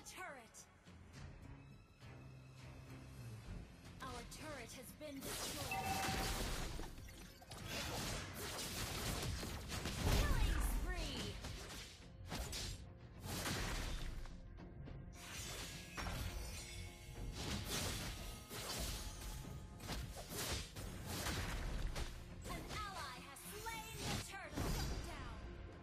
a turret! Our turret has been destroyed. Killing spree! An ally has slain the turtle. Shut down.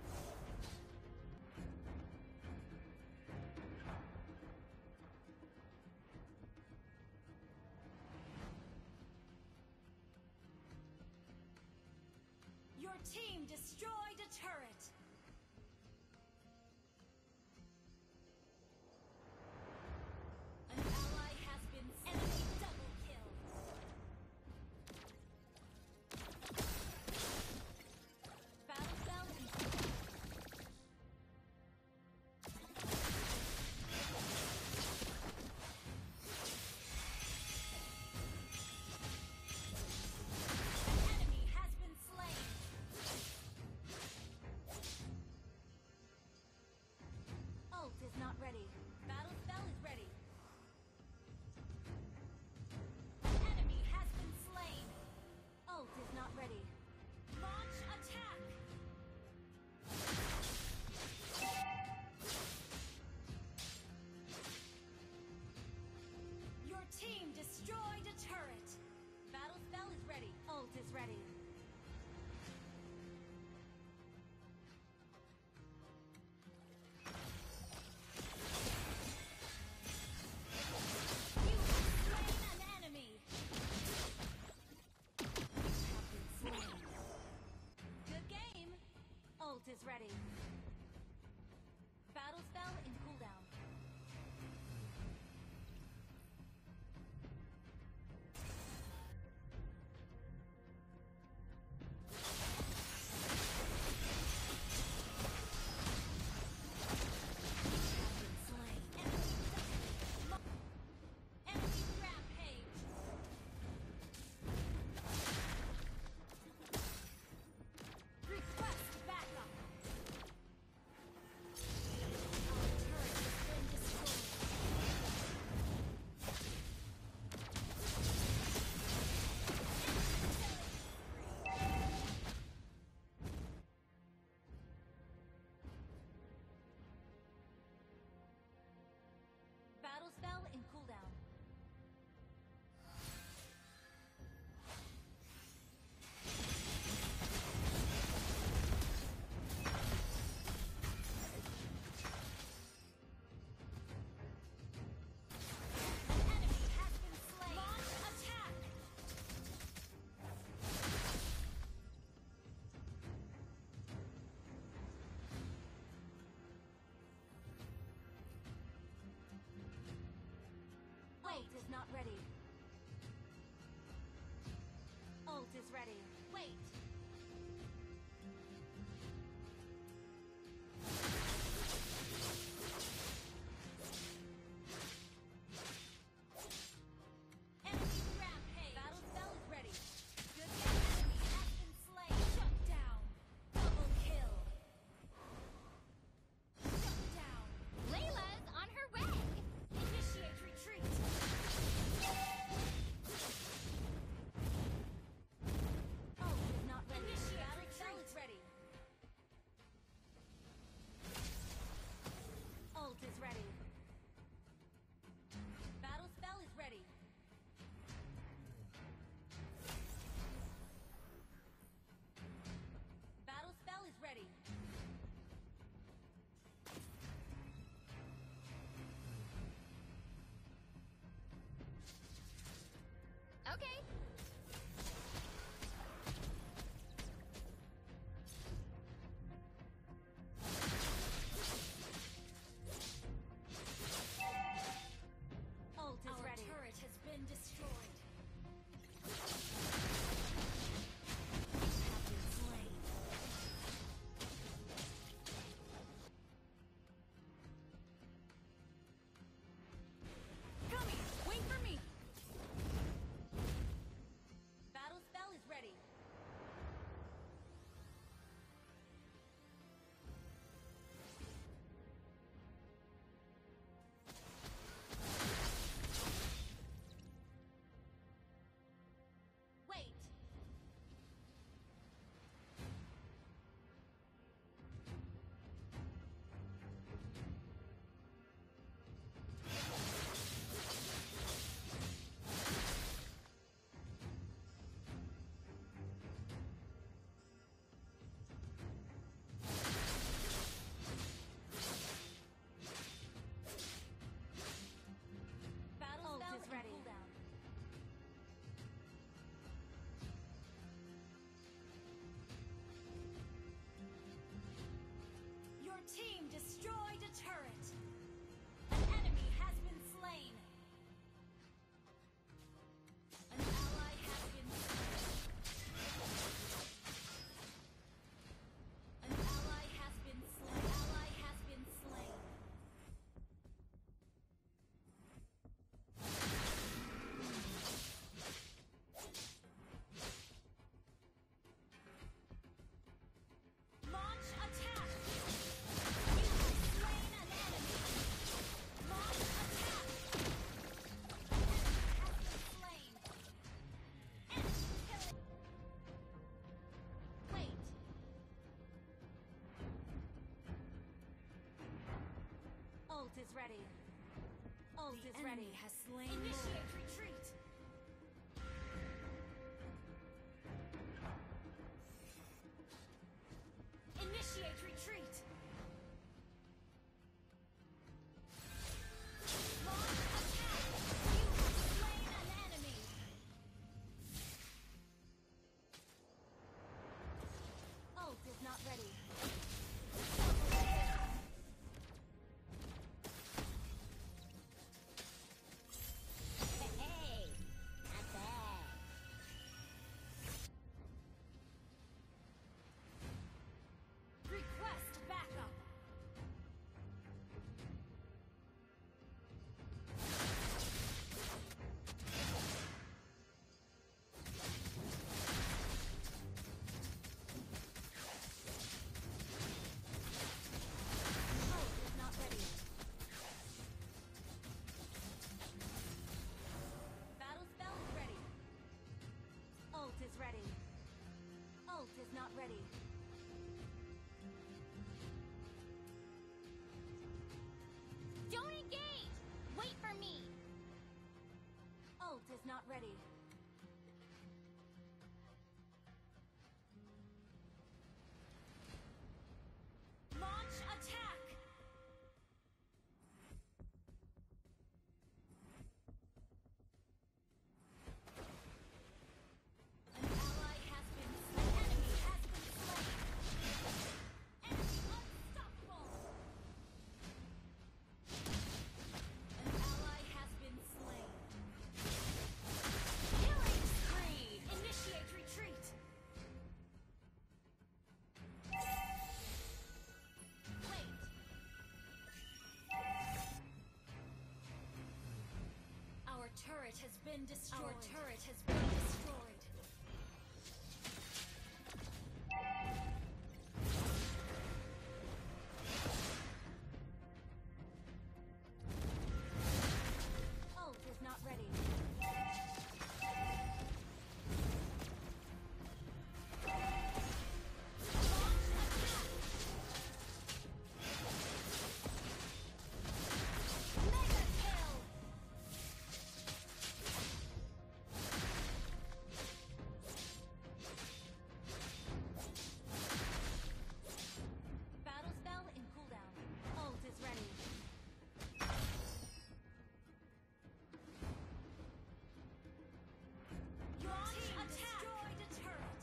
Your team destroyed a turret! An ally has been enemy double kill! Battle spell and an enemy has been slain! Ult is not ready. Battle spell is ready. An enemy has been slain. Ult is not ready. Launch attack! Your team destroyed a turret. Battle spell is ready. Ult is ready. Good game! Ult is ready. Battle spell in cooldown. Battle spell in cooldown. An enemy has been slain. Launch attack! Ult is not ready. Ult is ready. Wait! Enemy rampage! Battle spell is ready. Good game. Enemy has been slain. Shut down. Double kill. Shut down. Layla's on her way! Initiate retreat. Ult is not ready. Initiate retreat. Is ready. Ult is ready. Battle spell is ready. Battle spell is ready. Okay. Ult is ready. Our turret has been destroyed. You have been slain. Come here. Wait for me. is ready. Ult The is enemy ready. has slain Initiate Lord. retreat. Initiate retreat. Launch attack. You have slain an enemy. Ult is not ready. Hey, not bad. Request backup. Ult is not ready. Battle spell is ready. Ult is ready. Ult is not ready. Don't engage! Wait for me! Ult is not ready. Launch attack! An ally has been slain. An enemy has been slain. Enemy unstoppable! An ally has been slain. Killing spree! Initiate retreat! Wait! Our turret has been destroyed. Our turret has been destroyed. Ult is not ready. Launch attack! Mega kill! Battle spell in cooldown. Ult is ready. Your team destroyed a turret.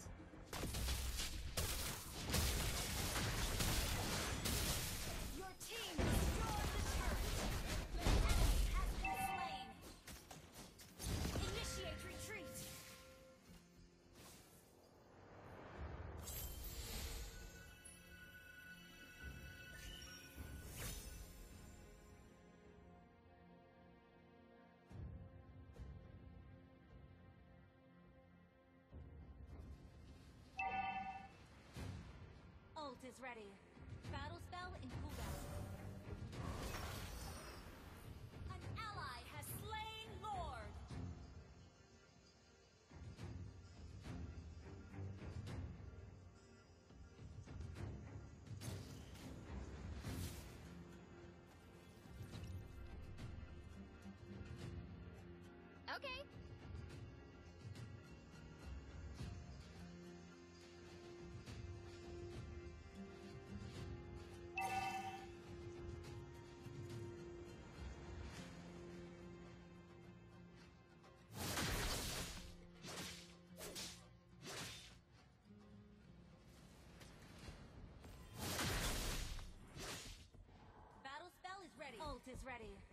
Your team destroyed the turret. The enemy has been slain. Initiate retreat. Ult is ready. Battle spell in cooldown. An ally has slain Lord. Okay. Battle spell is ready. Ult is ready.